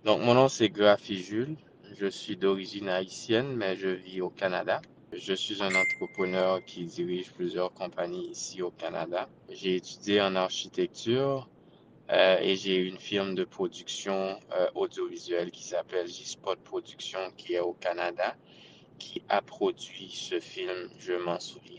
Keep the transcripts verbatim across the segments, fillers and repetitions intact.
Donc, mon nom, c'est Grafi Jules. Je suis d'origine haïtienne, mais je vis au Canada. Je suis un entrepreneur qui dirige plusieurs compagnies ici au Canada. J'ai étudié en architecture euh, et j'ai une firme de production euh, audiovisuelle qui s'appelle J-Spot Production, qui est au Canada, qui a produit ce film, Je m'en souviens.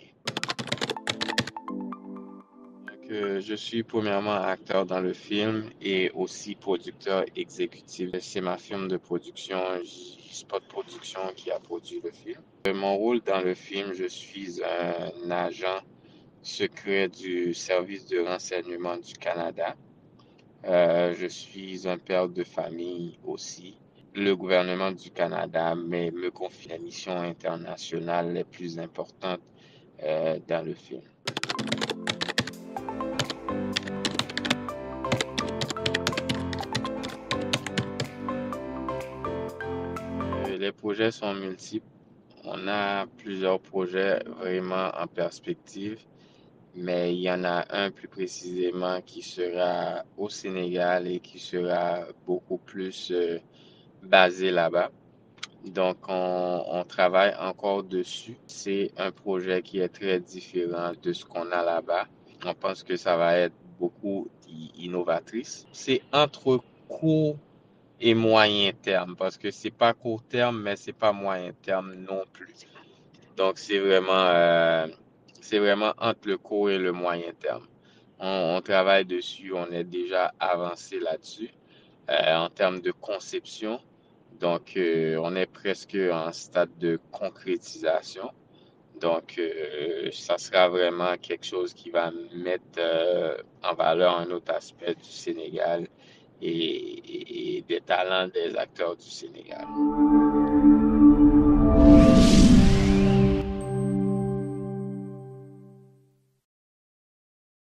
Donc, euh, je suis premièrement acteur dans le film et aussi producteur exécutif. C'est ma firme de production, J-Spot Production, qui a produit le film. Euh, Mon rôle dans le film, je suis un agent secret du service de renseignement du Canada. Euh, je suis un père de famille aussi. Le gouvernement du Canada mais me confie les missions internationales les plus importantes euh, dans le film. Euh, les projets sont multiples. On a plusieurs projets vraiment en perspective, mais il y en a un plus précisément qui sera au Sénégal et qui sera beaucoup plus euh, basé là-bas. Donc, on, on travaille encore dessus. C'est un projet qui est très différent de ce qu'on a là-bas. On pense que ça va être beaucoup innovatrice. C'est entre court et moyen terme, parce que c'est pas court terme, mais c'est pas moyen terme non plus. Donc, c'est vraiment, euh, c'est vraiment entre le court et le moyen terme. On, on travaille dessus, on est déjà avancé là-dessus euh, en termes de conception. Donc, euh, on est presque en stade de concrétisation. Donc, euh, ça sera vraiment quelque chose qui va mettre euh, en valeur un autre aspect du Sénégal et, et- et des talents des acteurs du Sénégal.